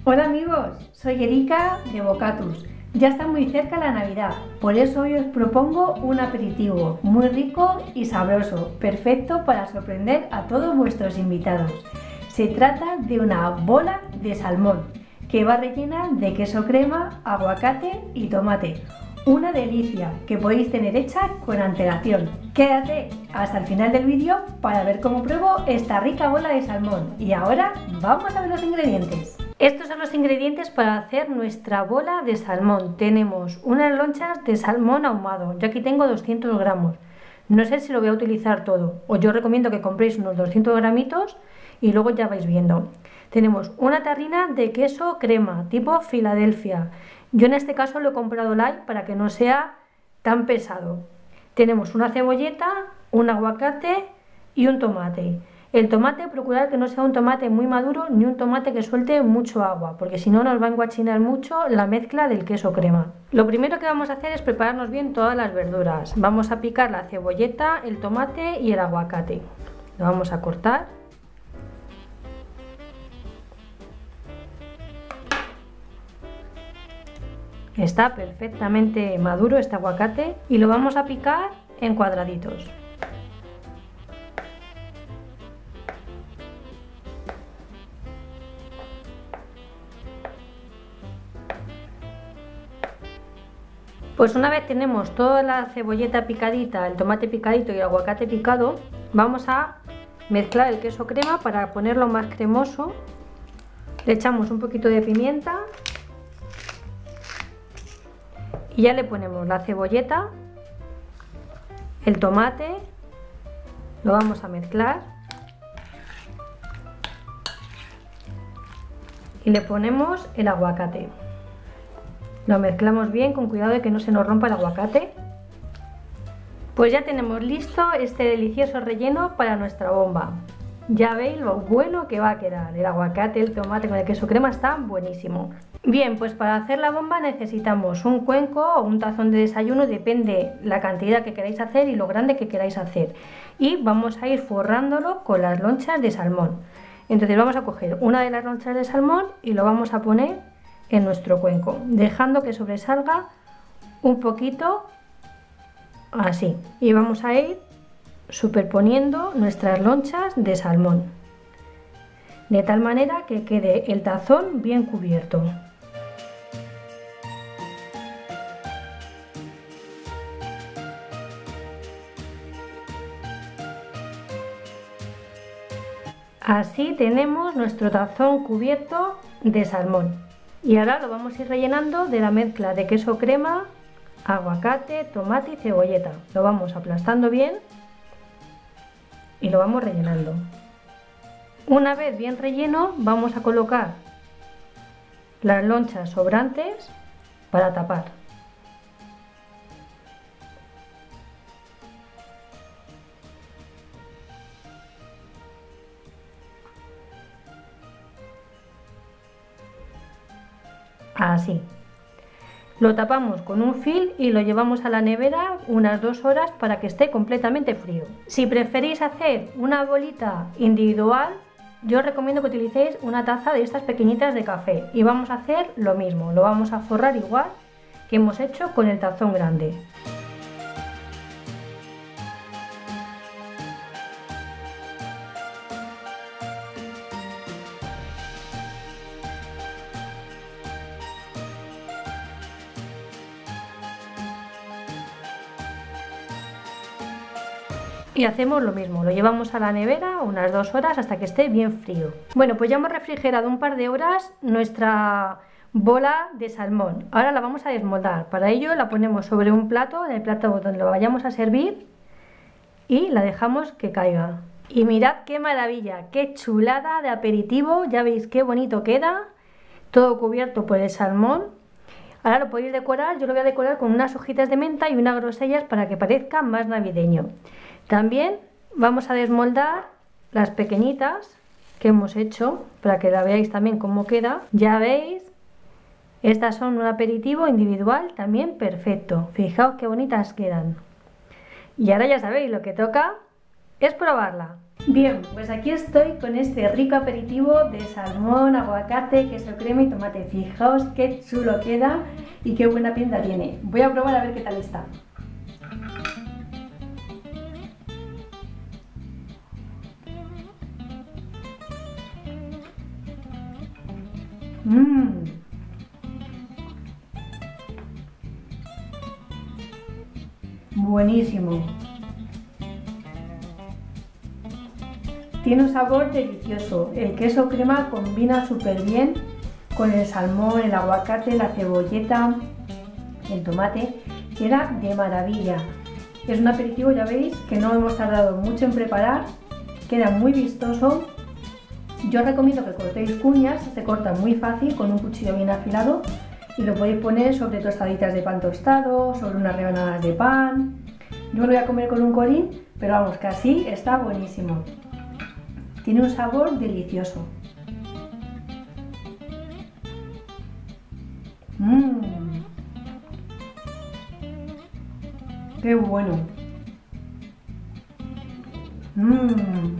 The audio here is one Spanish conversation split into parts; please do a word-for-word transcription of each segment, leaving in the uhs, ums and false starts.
Hola amigos, soy Erika de Bocatus. Ya está muy cerca la Navidad, por eso hoy os propongo un aperitivo muy rico y sabroso, perfecto para sorprender a todos vuestros invitados. Se trata de una bola de salmón que va rellena de queso crema, aguacate y tomate. Una delicia que podéis tener hecha con antelación. Quédate hasta el final del vídeo para ver cómo pruebo esta rica bola de salmón. Y ahora vamos a ver los ingredientes. Estos son los ingredientes para hacer nuestra bola de salmón. Tenemos unas lonchas de salmón ahumado. Yo aquí tengo doscientos gramos. No sé si lo voy a utilizar todo. Os yo recomiendo que compréis unos doscientos gramitos y luego ya vais viendo. Tenemos una tarrina de queso crema tipo Filadelfia. Yo en este caso lo he comprado light para que no sea tan pesado. Tenemos una cebolleta, un aguacate y un tomate. El tomate, procurar que no sea un tomate muy maduro ni un tomate que suelte mucho agua, porque si no nos va a enguachinar mucho la mezcla del queso crema. Lo primero que vamos a hacer es prepararnos bien todas las verduras. Vamos a picar la cebolleta, el tomate y el aguacate. Lo vamos a cortar. Está perfectamente maduro este aguacate y lo vamos a picar en cuadraditos. Pues una vez tenemos toda la cebolleta picadita, el tomate picadito y el aguacate picado, vamos a mezclar el queso crema para ponerlo más cremoso. Le echamos un poquito de pimienta. Y ya le ponemos la cebolleta, el tomate, lo vamos a mezclar y le ponemos el aguacate. Lo mezclamos bien con cuidado de que no se nos rompa el aguacate. Pues ya tenemos listo este delicioso relleno para nuestra bomba. Ya veis lo bueno que va a quedar. El aguacate, el tomate con el queso crema está buenísimo. Bien, pues para hacer la bomba necesitamos un cuenco o un tazón de desayuno, depende la cantidad que queráis hacer y lo grande que queráis hacer. Y vamos a ir forrándolo con las lonchas de salmón. Entonces vamos a coger una de las lonchas de salmón y lo vamos a poner en nuestro cuenco, dejando que sobresalga un poquito así. Y vamos a ir superponiendo nuestras lonchas de salmón, de tal manera que quede el tazón bien cubierto. Así tenemos nuestro tazón cubierto de salmón. Y ahora lo vamos a ir rellenando de la mezcla de queso crema, aguacate, tomate y cebolleta. Lo vamos aplastando bien y lo vamos rellenando. Una vez bien relleno, vamos a colocar las lonchas sobrantes para tapar. Así. Lo tapamos con un film y lo llevamos a la nevera unas dos horas para que esté completamente frío. Si preferís hacer una bolita individual, yo os recomiendo que utilicéis una taza de estas pequeñitas de café. Y vamos a hacer lo mismo, lo vamos a forrar igual que hemos hecho con el tazón grande. Y hacemos lo mismo, lo llevamos a la nevera unas dos horas hasta que esté bien frío. Bueno, pues ya hemos refrigerado un par de horas nuestra bola de salmón. Ahora la vamos a desmoldar. Para ello la ponemos sobre un plato, en el plato donde lo vayamos a servir, y la dejamos que caiga. Y mirad qué maravilla, qué chulada de aperitivo, ya veis qué bonito queda, todo cubierto por el salmón. Ahora lo podéis decorar, yo lo voy a decorar con unas hojitas de menta y unas grosellas para que parezca más navideño. También vamos a desmoldar las pequeñitas que hemos hecho para que la veáis también cómo queda. Ya veis, estas son un aperitivo individual también perfecto. Fijaos qué bonitas quedan. Y ahora ya sabéis, lo que toca es probarla. Bien, pues aquí estoy con este rico aperitivo de salmón, aguacate, queso crema y tomate. Fijaos qué chulo queda y qué buena pinta tiene. Voy a probar a ver qué tal está. Mmm. Buenísimo. Tiene un sabor delicioso. El queso crema combina súper bien con el salmón, el aguacate, la cebolleta, el tomate. Queda de maravilla. Es un aperitivo, ya veis, que no hemos tardado mucho en preparar. Queda muy vistoso. Yo os recomiendo que cortéis cuñas, se corta muy fácil con un cuchillo bien afilado y lo podéis poner sobre tostaditas de pan tostado, sobre unas rebanadas de pan. Yo lo voy a comer con un colín, pero vamos, que así está buenísimo. Tiene un sabor delicioso. Mmm. Qué bueno. Mmm.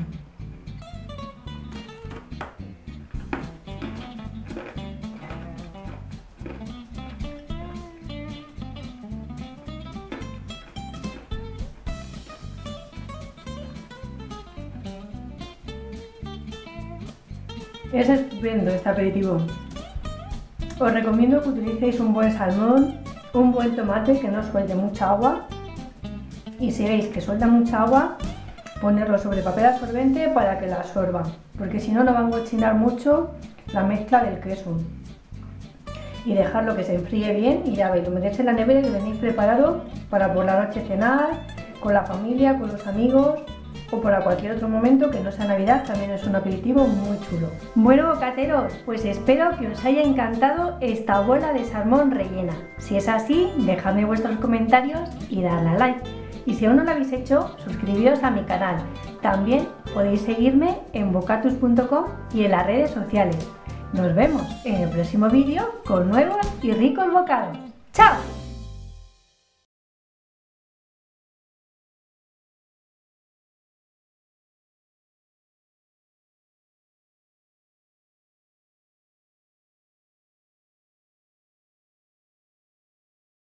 Es estupendo este aperitivo. Os recomiendo que utilicéis un buen salmón, un buen tomate que no suelte mucha agua y si veis que suelta mucha agua, ponerlo sobre papel absorbente para que la absorba, porque si no, no va a encochinar mucho la mezcla del queso. Y dejarlo que se enfríe bien y ya veis, lo metéis en la nevera y lo tenéis preparado para por la noche cenar, con la familia, con los amigos o para cualquier otro momento que no sea Navidad. También es un aperitivo muy chulo. Bueno, bocateros, pues espero que os haya encantado esta bola de salmón rellena. Si es así, dejadme vuestros comentarios y dadle a like. Y si aún no lo habéis hecho, suscribíos a mi canal. También podéis seguirme en bocatus punto com y en las redes sociales. Nos vemos en el próximo vídeo con nuevos y ricos bocados. ¡Chao!